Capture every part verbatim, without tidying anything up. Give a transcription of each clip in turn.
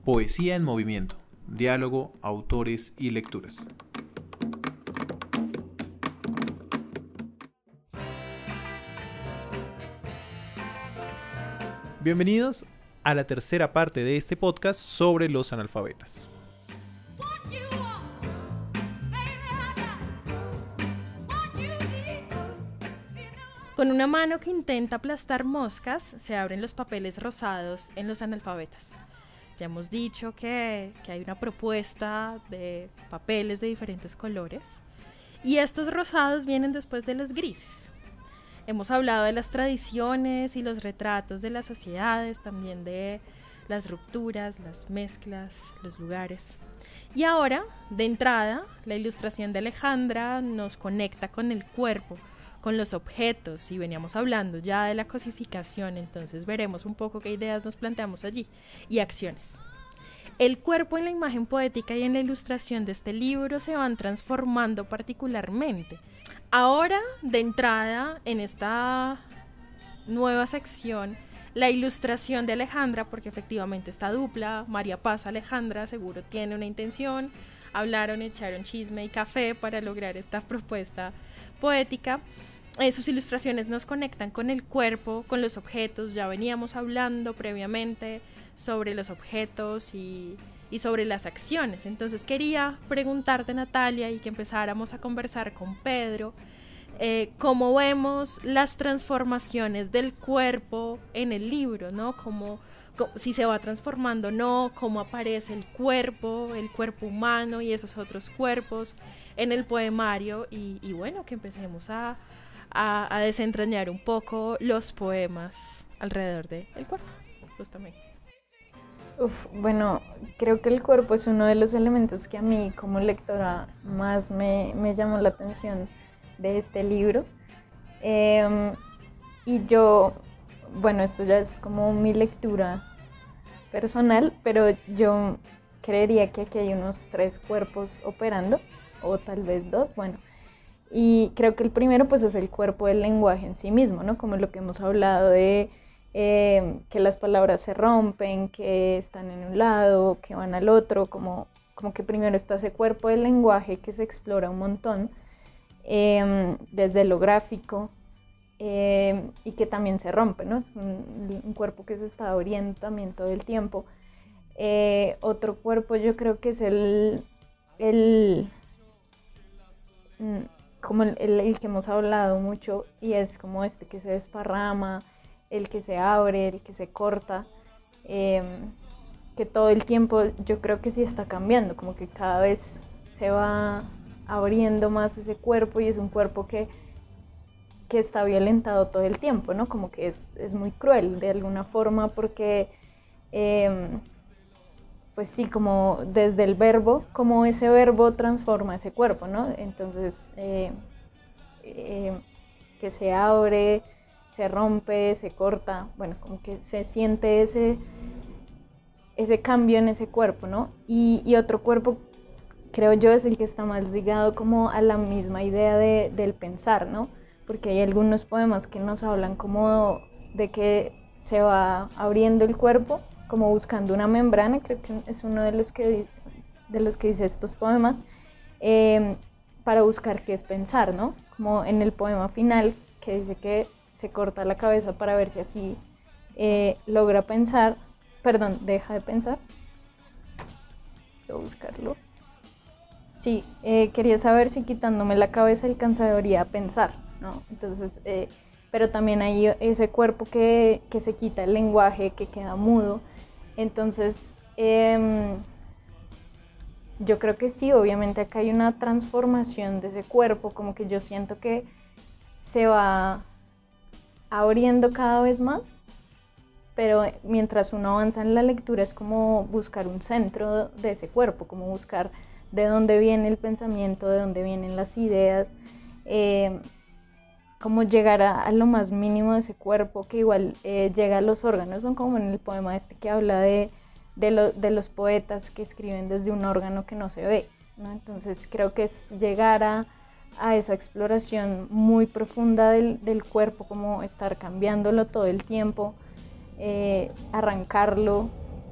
Poesía en movimiento, diálogo, autores y lecturas. Bienvenidos a la tercera parte de este podcast sobre los analfabetas. Con una mano que intenta aplastar moscas, se abren los papeles rosados en los analfabetas. Ya hemos dicho que, que hay una propuesta de papeles de diferentes colores y estos rosados vienen después de los grises. Hemos hablado de las tradiciones y los retratos de las sociedades, también de las rupturas, las mezclas, los lugares. Y ahora, de entrada, la ilustración de Alejandra nos conecta con el cuerpo, con los objetos, y veníamos hablando ya de la cosificación, entonces veremos un poco qué ideas nos planteamos allí, y acciones. El cuerpo en la imagen poética y en la ilustración de este libro se van transformando particularmente. Ahora, de entrada, en esta nueva sección, la ilustración de Alejandra, porque efectivamente esta dupla, María Paz Alejandra, seguro tiene una intención, hablaron, echaron chisme y café para lograr esta propuesta poética. Eh, sus ilustraciones nos conectan con el cuerpo, con los objetos. Ya veníamos hablando previamente sobre los objetos y, y sobre las acciones. Entonces quería preguntarte, Natalia, y que empezáramos a conversar con Pedro, eh, cómo vemos las transformaciones del cuerpo en el libro, ¿no? Cómo, cómo, si se va transformando o no, cómo aparece el cuerpo, el cuerpo humano y esos otros cuerpos en el poemario. Y, y bueno, que empecemos a A, a desentrañar un poco los poemas alrededor del cuerpo, justamente. Uf, bueno, creo que el cuerpo es uno de los elementos que a mí como lectora más me, me llamó la atención de este libro. Eh, y yo, bueno, esto ya es como mi lectura personal, pero yo creería que aquí hay unos tres cuerpos operando, o tal vez dos, bueno. Y creo que el primero pues es el cuerpo del lenguaje en sí mismo, ¿no? Como lo que hemos hablado de eh, que las palabras se rompen, que están en un lado, que van al otro, como, como que primero está ese cuerpo del lenguaje que se explora un montón, eh, desde lo gráfico, eh, y que también se rompe, ¿no? Es un, un cuerpo que se está abriendo también todo el tiempo. Eh, otro cuerpo yo creo que es el... el como el, el, el que hemos hablado mucho, y es como este que se desparrama, el que se abre, el que se corta, eh, que todo el tiempo yo creo que sí está cambiando, como que cada vez se va abriendo más ese cuerpo y es un cuerpo que, que está violentado todo el tiempo, ¿no? Como que es, es muy cruel de alguna forma porque... Eh, pues sí, como desde el verbo, como ese verbo transforma ese cuerpo, ¿no? Entonces, eh, eh, que se abre, se rompe, se corta, bueno, como que se siente ese, ese cambio en ese cuerpo, ¿no? Y, y otro cuerpo, creo yo, es el que está más ligado como a la misma idea de, del pensar, ¿no? Porque hay algunos poemas que nos hablan como de que se va abriendo el cuerpo, como buscando una membrana, creo que es uno de los que, de los que dice estos poemas, eh, para buscar qué es pensar, ¿no? Como en el poema final, que dice que se corta la cabeza para ver si así eh, logra pensar, perdón, deja de pensar. Voy a buscarlo. Sí, eh, quería saber si quitándome la cabeza alcanzaría a pensar, ¿no? Entonces, eh, pero también hay ese cuerpo que, que se quita el lenguaje, que queda mudo. Entonces, eh, yo creo que sí, obviamente acá hay una transformación de ese cuerpo, como que yo siento que se va abriendo cada vez más, pero mientras uno avanza en la lectura es como buscar un centro de ese cuerpo, como buscar de dónde viene el pensamiento, de dónde vienen las ideas, eh, como llegar a, a lo más mínimo de ese cuerpo que igual eh, llega a los órganos, son como en el poema este que habla de, de, lo, de los poetas que escriben desde un órgano que no se ve, ¿no? Entonces creo que es llegar a, a esa exploración muy profunda del, del cuerpo, como estar cambiándolo todo el tiempo, eh, arrancarlo,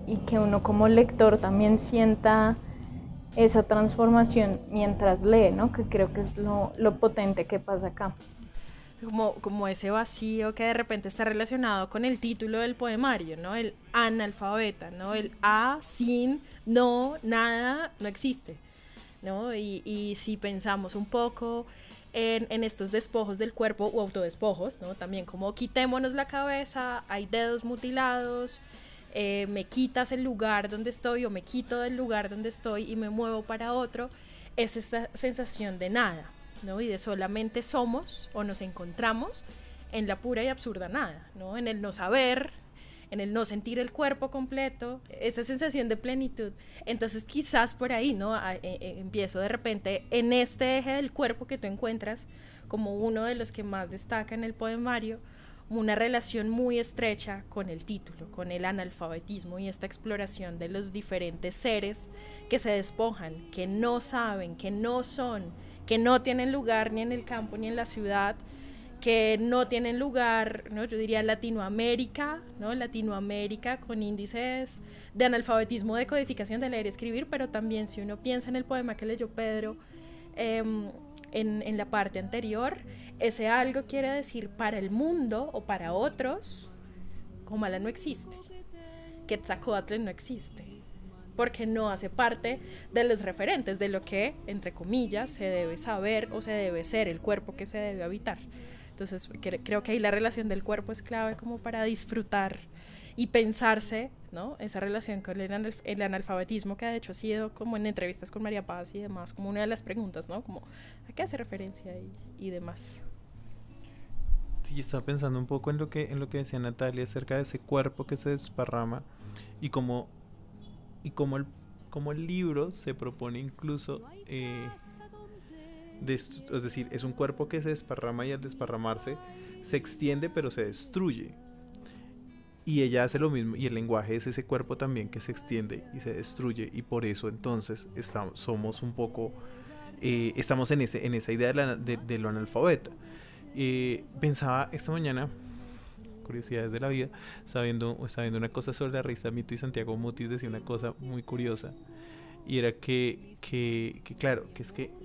y que uno como lector también sienta esa transformación mientras lee, ¿no? Que creo que es lo, lo potente que pasa acá. Como, como ese vacío que de repente está relacionado con el título del poemario, ¿no? El analfabeta, ¿no? El a, sin, no, nada, no existe, ¿no? Y, y si pensamos un poco en, en estos despojos del cuerpo o autodespojos, ¿no? También como quitémonos la cabeza, hay dedos mutilados, eh, me quitas el lugar donde estoy o me quito del lugar donde estoy y me muevo para otro, es esta sensación de nada, ¿no? Y de solamente somos o nos encontramos en la pura y absurda nada, ¿no? En el no saber, en el no sentir el cuerpo completo, esa sensación de plenitud. Entonces quizás por ahí, ¿no? A, eh, eh, empiezo de repente en este eje del cuerpo que tú encuentras como uno de los que más destaca en el poemario, una relación muy estrecha con el título, con el analfabetismo y esta exploración de los diferentes seres que se despojan, que no saben, que no son, que no tienen lugar ni en el campo ni en la ciudad, que no tienen lugar, ¿no? Yo diría Latinoamérica, ¿no? Latinoamérica con índices de analfabetismo, de codificación, de leer y escribir, pero también si uno piensa en el poema que leyó Pedro, eh, en, en la parte anterior, ese algo quiere decir para el mundo o para otros, Comala no existe, Quetzalcóatl no existe, porque no hace parte de los referentes de lo que, entre comillas, se debe saber o se debe ser, el cuerpo que se debe habitar. Entonces creo que ahí la relación del cuerpo es clave como para disfrutar y pensarse, ¿no? Esa relación con el, analf el analfabetismo, que de hecho ha sido como en entrevistas con María Paz y demás, como una de las preguntas, ¿no? Como a qué hace referencia y, y demás. Sí, estaba pensando un poco en lo que en lo que decía Natalia acerca de ese cuerpo que se desparrama y cómo y cómo el cómo el libro se propone incluso eh, de, es decir, es un cuerpo que se desparrama y al desparramarse se extiende pero se destruye. Y ella hace lo mismo, y el lenguaje es ese cuerpo también que se extiende y se destruye, y por eso entonces estamos, somos un poco, eh, estamos en, ese, en esa idea de, la, de, de lo analfabeta. Eh, pensaba esta mañana, curiosidades de la vida, estaba viendo, estaba viendo una cosa sobre la revista Mito y Santiago Mutis decía una cosa muy curiosa, y era que, que, que claro, que es que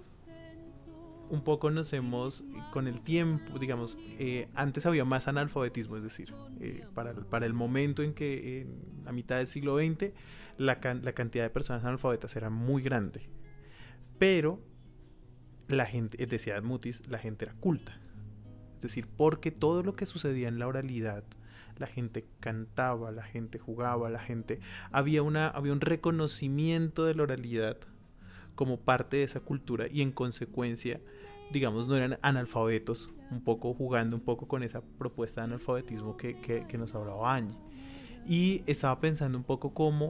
un poco nos hemos, con el tiempo, digamos, eh, antes había más analfabetismo, es decir, eh, para, para el momento en que en la mitad del siglo veinte la, can, la cantidad de personas analfabetas era muy grande, pero la gente, decía Mutis, la gente era culta, es decir, porque todo lo que sucedía en la oralidad, la gente cantaba, la gente jugaba, la gente, había, una, había un reconocimiento de la oralidad como parte de esa cultura y en consecuencia, digamos, no eran analfabetos, un poco jugando un poco con esa propuesta de analfabetismo que, que, que nos hablaba Angie. Y estaba pensando un poco cómo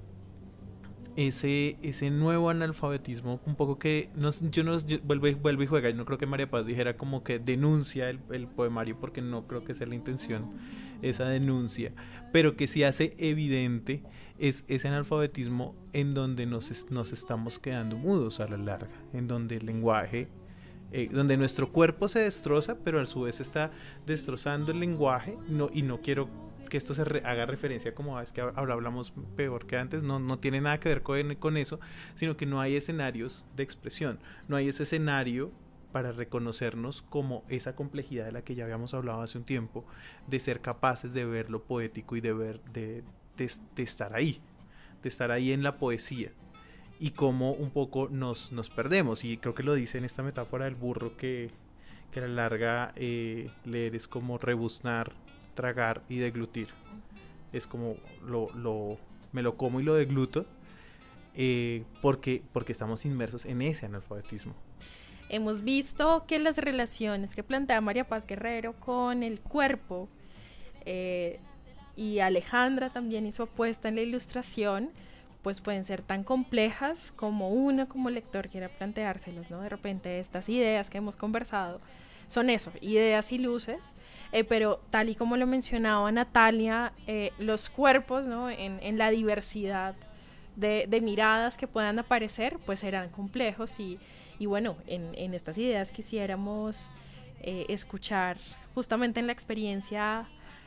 ese, ese nuevo analfabetismo, un poco que, nos, yo no, yo, vuelve, vuelve y juega, yo no creo que María Paz dijera como que denuncia el, el poemario, porque no creo que sea la intención esa denuncia, pero que sí hace evidente es ese analfabetismo en donde nos, nos estamos quedando mudos a la larga, en donde el lenguaje, eh, donde nuestro cuerpo se destroza, pero a su vez está destrozando el lenguaje, no, y no quiero que esto se re, haga referencia como ah, es que ahora hablamos peor que antes, no, no tiene nada que ver con, con eso, sino que no hay escenarios de expresión, no hay ese escenario para reconocernos como esa complejidad de la que ya habíamos hablado hace un tiempo, de ser capaces de ver lo poético y de ver, de, de, de estar ahí, de estar ahí en la poesía, y cómo un poco nos, nos perdemos, y creo que lo dice en esta metáfora del burro, que, que a la larga eh, leer es como rebuznar, tragar y deglutir, es como lo, lo, me lo como y lo degluto, eh, porque, porque estamos inmersos en ese analfabetismo. Hemos visto que las relaciones que plantea María Paz Guerrero con el cuerpo, eh, y Alejandra también hizo apuesta en la ilustración, pues pueden ser tan complejas como uno como lector quiera planteárselas, ¿no? De repente estas ideas que hemos conversado son eso, ideas y luces, eh, pero tal y como lo mencionaba Natalia, eh, los cuerpos, ¿no? en, en la diversidad de, de miradas que puedan aparecer, pues serán complejos y Y bueno, en, en estas ideas quisiéramos eh, escuchar justamente en la experiencia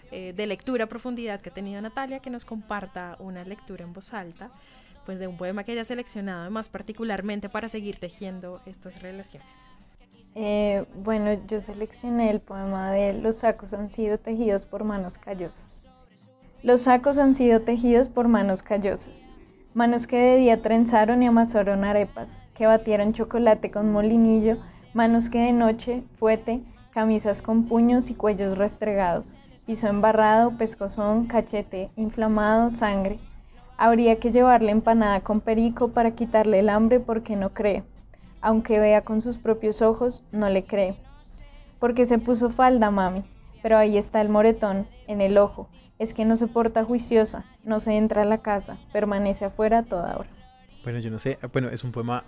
eh, de lectura a profundidad que ha tenido Natalia, que nos comparta una lectura en voz alta, pues de un poema que haya seleccionado más particularmente para seguir tejiendo estas relaciones. Eh, bueno, yo seleccioné el poema de Los sacos han sido tejidos por manos callosas. Los sacos han sido tejidos por manos callosas, manos que de día trenzaron y amasaron arepas, que batieron chocolate con molinillo, manos que de noche, fuete, camisas con puños y cuellos restregados, piso embarrado, pescozón, cachete, inflamado, sangre. Habría que llevarle empanada con perico para quitarle el hambre porque no cree. Aunque vea con sus propios ojos, no le cree. Porque se puso falda, mami, pero ahí está el moretón, en el ojo. Es que no se porta juiciosa, no se entra a la casa, permanece afuera toda hora. Bueno, yo no sé, bueno, es un poema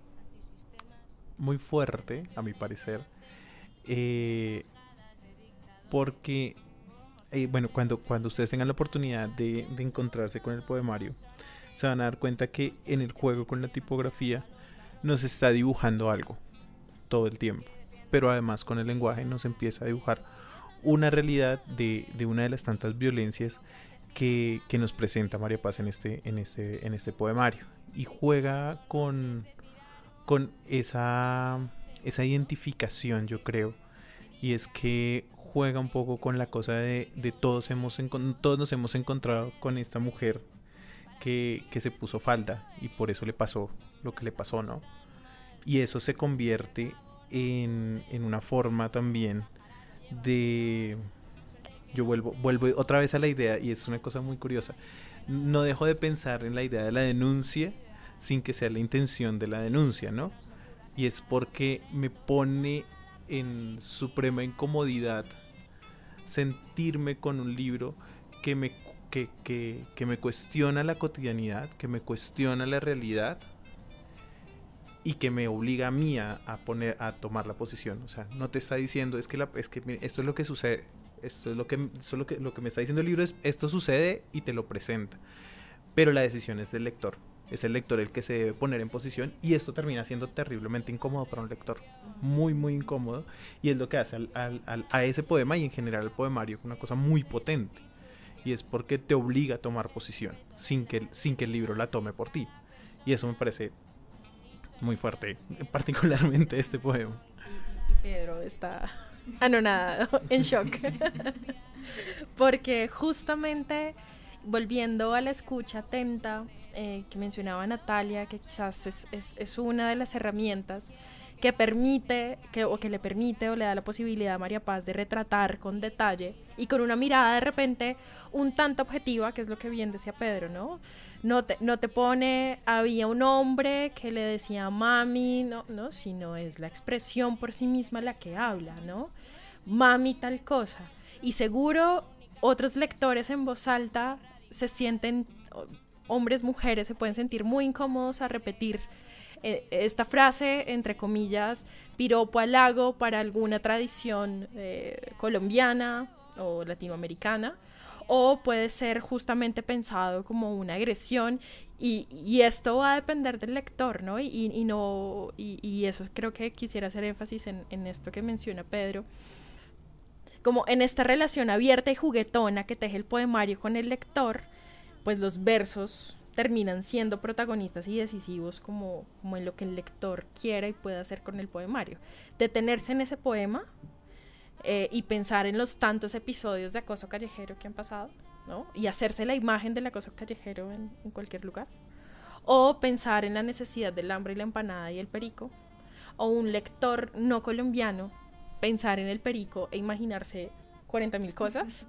muy fuerte, a mi parecer, eh, porque, eh, bueno, cuando, cuando ustedes tengan la oportunidad de, de encontrarse con el poemario, se van a dar cuenta que en el juego con la tipografía nos está dibujando algo todo el tiempo, pero además con el lenguaje nos empieza a dibujar una realidad de, de una de las tantas violencias que, que nos presenta María Paz en este, en este, en este poemario, y juega con, con esa, esa identificación, yo creo, y es que juega un poco con la cosa de, de todos, hemos todos nos hemos encontrado con esta mujer que, que se puso falda y por eso le pasó lo que le pasó, ¿no? Y eso se convierte en, en una forma también de... Yo vuelvo, vuelvo otra vez a la idea, y es una cosa muy curiosa. No dejo de pensar en la idea de la denuncia sin que sea la intención de la denuncia, ¿no? Y es porque me pone en suprema incomodidad sentirme con un libro que me, que, que, que me cuestiona la cotidianidad, que me cuestiona la realidad y que me obliga a mí a, a poner a tomar la posición. O sea, no te está diciendo es que, la, es que mire, esto es lo que sucede, esto es lo que, esto es lo que lo que me está diciendo el libro, es esto sucede y te lo presenta, pero la decisión es del lector. Es el lector el que se debe poner en posición, y esto termina siendo terriblemente incómodo para un lector, muy muy incómodo, y es lo que hace al, al, al, a ese poema y en general al poemario una cosa muy potente, y es porque te obliga a tomar posición sin que, sin que el libro la tome por ti, y eso me parece muy fuerte, particularmente este poema. Y, y Pedro está anonadado, en shock, porque justamente volviendo a la escucha atenta eh, que mencionaba Natalia, que quizás es, es, es una de las herramientas que permite, que, o que le permite o le da la posibilidad a María Paz de retratar con detalle y con una mirada de repente un tanto objetiva, que es lo que bien decía Pedro, ¿no? No te, no te pone, había un hombre que le decía mami, no, no, sino es la expresión por sí misma la que habla, ¿no? Mami tal cosa. Y seguro otros lectores en voz alta se sienten, hombres, mujeres, se pueden sentir muy incómodos a repetir eh, esta frase, entre comillas, piropo halago para alguna tradición eh, colombiana o latinoamericana, o puede ser justamente pensado como una agresión, y, y esto va a depender del lector, ¿no? Y, y, no, y, y eso creo que quisiera hacer énfasis en, en esto que menciona Pedro, como en esta relación abierta y juguetona que teje el poemario con el lector, pues los versos terminan siendo protagonistas y decisivos como, como en lo que el lector quiera y pueda hacer con el poemario. Detenerse en ese poema eh, y pensar en los tantos episodios de acoso callejero que han pasado, ¿no? Y hacerse la imagen del acoso callejero en, en cualquier lugar. O pensar en la necesidad del hambre y la empanada y el perico. O un lector no colombiano pensar en el perico e imaginarse cuarenta mil cosas.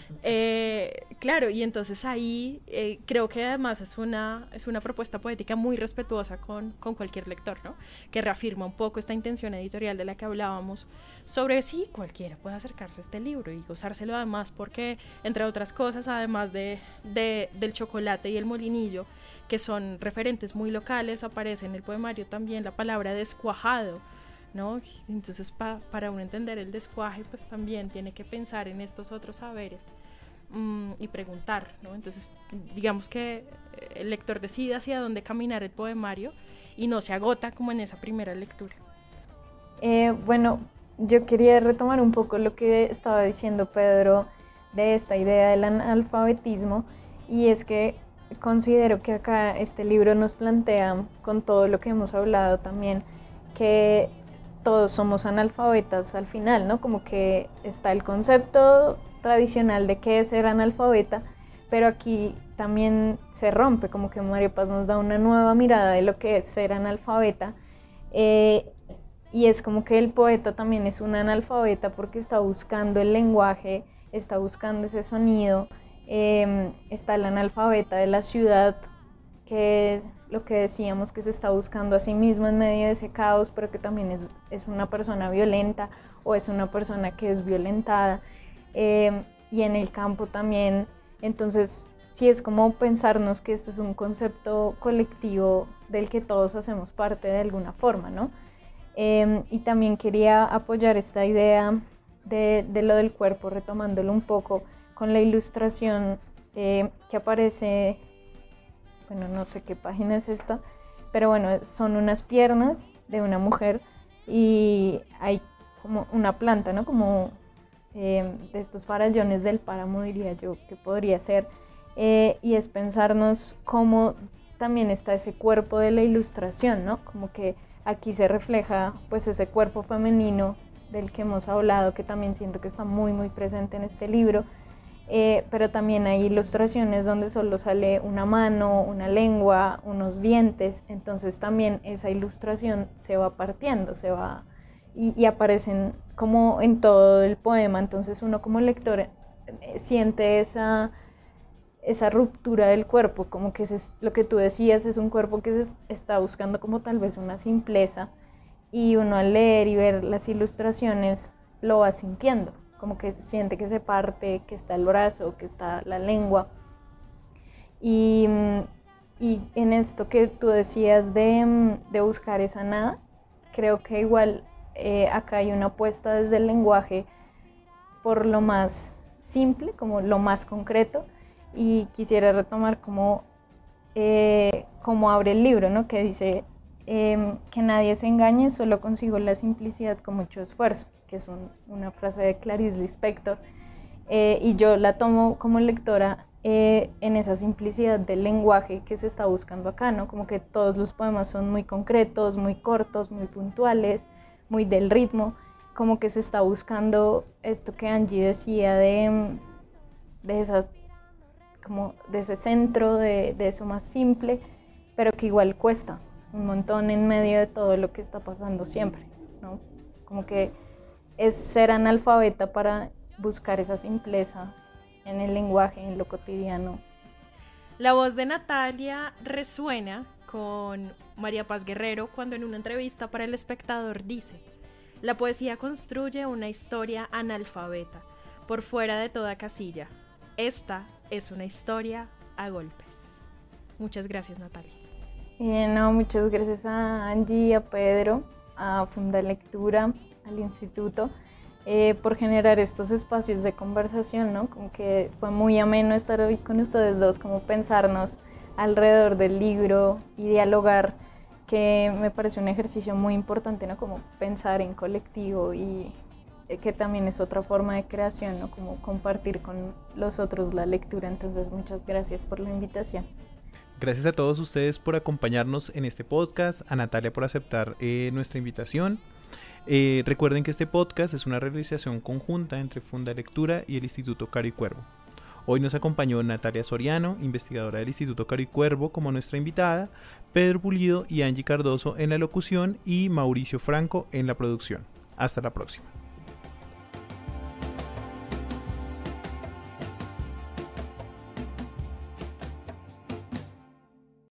Eh, claro, y entonces ahí eh, creo que además es una, es una propuesta poética muy respetuosa con, con cualquier lector, ¿no? Que reafirma un poco esta intención editorial de la que hablábamos sobre sí, cualquiera puede acercarse a este libro y gozárselo, además porque, entre otras cosas, además de, de, del chocolate y el molinillo, que son referentes muy locales, aparece en el poemario también la palabra descuajado, ¿no? Entonces pa, para uno entender el descuaje, pues también tiene que pensar en estos otros saberes mmm, y preguntar, ¿no? Entonces digamos que el lector decide hacia dónde caminar el poemario y no se agota como en esa primera lectura. Eh, bueno, yo quería retomar un poco lo que estaba diciendo Pedro de esta idea del analfabetismo, y es que considero que acá este libro nos plantea, con todo lo que hemos hablado también, que todos somos analfabetas al final, ¿no? Como que está el concepto tradicional de qué es ser analfabeta, pero aquí también se rompe, como que María Paz nos da una nueva mirada de lo que es ser analfabeta, eh, y es como que el poeta también es un analfabeta porque está buscando el lenguaje, está buscando ese sonido. Eh, está el analfabeta de la ciudad, que lo que decíamos, que se está buscando a sí mismo en medio de ese caos, pero que también es, es una persona violenta o es una persona que es violentada, eh, y en el campo también. Entonces sí, es como pensarnos que este es un concepto colectivo del que todos hacemos parte de alguna forma, ¿no? Eh, y también quería apoyar esta idea de, de lo del cuerpo, retomándolo un poco con la ilustración eh, que aparece, bueno, no sé qué página es esta, pero bueno, son unas piernas de una mujer y hay como una planta, ¿no? Como eh, de estos farallones del páramo, diría yo, que podría ser, eh, y es pensarnos cómo también está ese cuerpo de la ilustración, ¿no? Como que aquí se refleja pues ese cuerpo femenino del que hemos hablado, que también siento que está muy muy presente en este libro, eh, pero también hay ilustraciones donde solo sale una mano, una lengua, unos dientes, entonces también esa ilustración se va partiendo, se va y, y aparecen como en todo el poema, entonces uno como lector eh, siente esa esa ruptura del cuerpo, como que es lo que tú decías, es un cuerpo que se está buscando como tal vez una simpleza, y uno al leer y ver las ilustraciones lo va sintiendo, como que siente que se parte, que está el brazo, que está la lengua. Y, y en esto que tú decías de, de buscar esa nada, creo que igual eh, acá hay una apuesta desde el lenguaje por lo más simple, como lo más concreto. Y quisiera retomar como, eh, como abre el libro, ¿no? Que dice eh, que nadie se engañe, solo consigo la simplicidad con mucho esfuerzo, que es un, una frase de Clarice Lispector, eh, y yo la tomo como lectora eh, en esa simplicidad del lenguaje que se está buscando acá, ¿no? Como que todos los poemas son muy concretos, muy cortos, muy puntuales, muy del ritmo, como que se está buscando esto que Angie decía de, de esa como de ese centro, de, de eso más simple, pero que igual cuesta un montón en medio de todo lo que está pasando siempre, ¿no? Como que es ser analfabeta para buscar esa simpleza en el lenguaje, en lo cotidiano. La voz de Natalia resuena con María Paz Guerrero cuando en una entrevista para El Espectador dice: la poesía construye una historia analfabeta, por fuera de toda casilla. Esta es una historia a golpes. Muchas gracias, Natalia. Eh, no, muchas gracias a Angie, a Pedro, a Fundalectura, al Instituto, eh, por generar estos espacios de conversación, ¿no? Como que fue muy ameno estar hoy con ustedes dos, como pensarnos alrededor del libro y dialogar, que me parece un ejercicio muy importante, ¿no? Como pensar en colectivo y que también es otra forma de creación, ¿no? Como compartir con los otros la lectura. Entonces, muchas gracias por la invitación. Gracias a todos ustedes por acompañarnos en este podcast, a Natalia por aceptar eh, nuestra invitación. Eh, recuerden que este podcast es una realización conjunta entre Fundalectura y el Instituto Caro y Cuervo. Hoy nos acompañó Natalia Soriano, investigadora del Instituto Caro y Cuervo, como nuestra invitada, Pedro Pulido y Angie Cardoso en la locución y Mauricio Franco en la producción. Hasta la próxima.